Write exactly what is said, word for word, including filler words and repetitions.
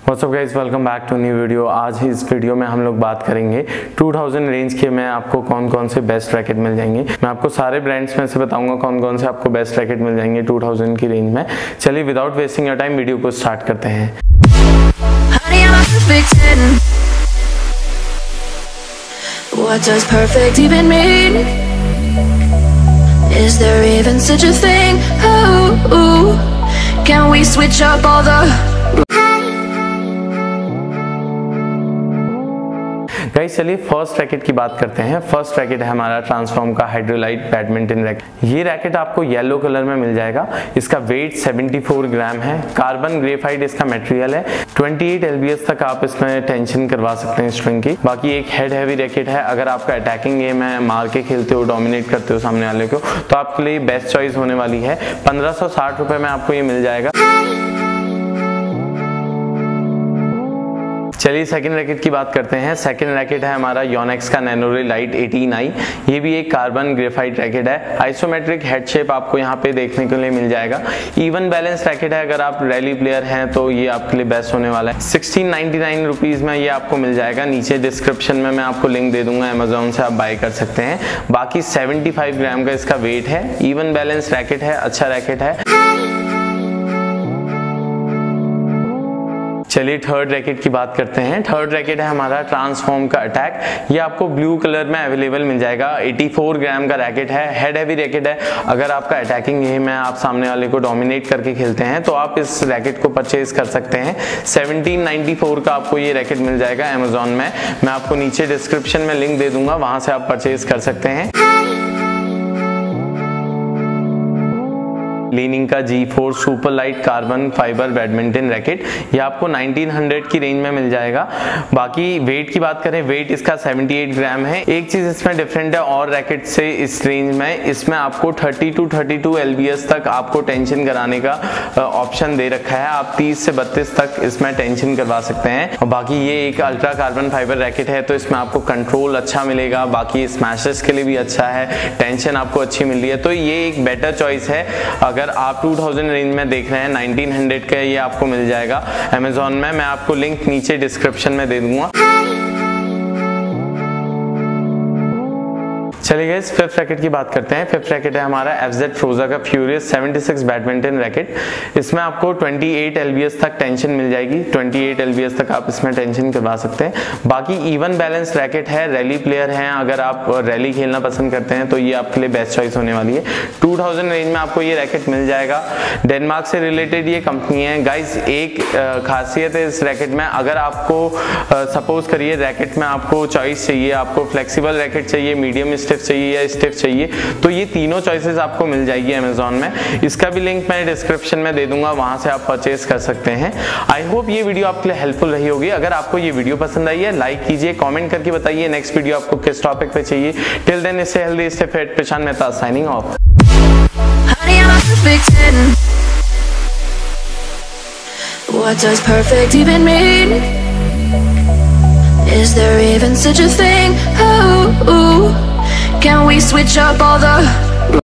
What's up guys, welcome back to new video. आज ही इस वीडियो में हम लोग बात करेंगे दो हज़ार रेंज के में आपको कौन कौन से बेस्ट रैकेट मिल जाएंगे। मैं आपको सारे ब्रांड्स में से बताऊंगा कौन कौन से आपको बेस्ट रैकेट मिल जाएंगे दो हज़ार की रेंज में। चलिए without wasting your time video को स्टार्ट करते हैं। What does perfect even mean? Is there even such a thing? Oh, ooh. Can we switch up all the guys चलिए फर्स्ट रैकेट की बात करते हैं। फर्स्ट रैकेट है हमारा ट्रांसफॉर्म का हाइड्रोलाइट बैडमिंटन रैकेट। ये रैकेट आपको येलो कलर में मिल जाएगा। इसका वेट चौहत्तर ग्राम है। कार्बन ग्रेफाइट इसका मटेरियल है। अट्ठाईस एलबीएस तक आप इसमें टेंशन करवा सकते हैं स्ट्रिंग की। बाकी एक हेड हैवी रैकेट है। अगर आपका अटैकिंग गेम है, मार के खेलते हो, डोमिनेट करते हो सामने वाले को, तो आपके लिए बेस्ट चॉइस होने वाली है। पंद्रह सौ साठ रुपए में आपको ये मिल जाएगा। चलिए सेकंड रैकेट की बात करते हैं। सेकंड रैकेट है हमारा योनेक्स का नैनोरे लाइट अठारह आई। ये भी एक कार्बन ग्रेफाइट रैकेट है। आइसोमेट्रिक हेड शेप आपको यहाँ पे देखने के लिए मिल जाएगा। इवन बैलेंस रैकेट है। अगर आप रैली प्लेयर हैं तो ये आपके लिए बेस्ट होने वाला है। सिक्सटीन नाइनटी नाइन रुपीज में ये आपको मिल जाएगा। नीचे डिस्क्रिप्शन में मैं आपको लिंक दे दूंगा, अमेजोन से आप बाय कर सकते हैं। बाकी पचहत्तर ग्राम का इसका वेट है। इवन बैलेंस रैकेट है, अच्छा रैकेट है। चलिए थर्ड रैकेट की बात करते हैं। थर्ड रैकेट है हमारा ट्रांसफॉर्म का अटैक। ये आपको ब्लू कलर में अवेलेबल मिल जाएगा। चौरासी ग्राम का रैकेट है। हेड हैवी रैकेट है। अगर आपका अटैकिंग गेम है, आप सामने वाले को डोमिनेट करके खेलते हैं, तो आप इस रैकेट को परचेज कर सकते हैं। सत्रह सौ चौरानवे का आपको ये रैकेट मिल जाएगा अमेजोन में। मैं आपको नीचे डिस्क्रिप्शन में लिंक दे दूंगा, वहां से आप परचेज कर सकते हैं। लीनिंग का G four super light carbon fibre badminton racket. ये आपको उन्नीस सौ की रेंज में मिल जाएगा। बाकी वेट की बात करें, वेट इसका अठहत्तर ग्राम है। एक चीज इसमें डिफरेंट है और रैकेट से इस रेंज में, इसमें आपको तीस टू बत्तीस एलबीएस तक आपको टेंशन कराने का ऑप्शन दे रखा है। आप तीस से बत्तीस तक इसमें टेंशन करवा सकते हैं। और बाकी ये एक अल्ट्रा कार्बन फाइबर रैकेट है, तो इसमें आपको कंट्रोल अच्छा मिलेगा। बाकी स्मैशेस के लिए भी अच्छा है, टेंशन आपको अच्छी मिल रही है, तो ये एक बेटर चॉइस है। अगर अगर आप दो हज़ार रेंज में देख रहे हैं, उन्नीस सौ का ये आपको मिल जाएगा अमेजोन में। मैं आपको लिंक नीचे डिस्क्रिप्शन में दे दूंगा। चलिए गाइस फिफ्थ रैकेट की बात करते हैं। फिफ्थ रैकेट है हमारा एफजेड फ्रोजा का फ्यूरियस छिहत्तर बैडमिंटन रैकेट। इसमें आपको अट्ठाईस एलबीएस तक टेंशन मिल जाएगी। अट्ठाईस एलबीएस तक आप इसमें टेंशन करवा सकते हैं। बाकी इवन बैलेंस रैकेट है। रैली प्लेयर हैं, अगर आप रैली खेलना पसंद करते हैं तो ये आपके लिए बेस्ट चॉइस होने वाली है। दो हज़ार रेंज में आपको ये रैकेट मिल जाएगा। डेनमार्क से रिलेटेड ये कंपनी है। गाइस एक खासियत है इस रैकेट में, अगर आपको सपोज करिए रैकेट में आपको चॉइस चाहिए, आपको फ्लेक्सिबल रैकेट चाहिए, मीडियम चाहिए या स्टिफ चाहिए, तो ये तीनों चॉइसेस आपको मिल जाएगी अमेजोन में। इसका भी लिंक मैं डिस्क्रिप्शन में दे दूंगा, वहां से आप परचेज कर सकते हैं। आई होप ये वीडियो आपके लिए हेल्पफुल रही होगी। अगर आपको ये वीडियो पसंद आई है, लाइक कीजिए, कमेंट करके बताइए नेक्स्ट वीडियो आपको किस टॉपिक पे चाहिए। Till then stay healthy, stay fit. Prashant Mehta signing off. What does perfect even mean? Is there even such a thing? Oh, ooh. Can we switch up all the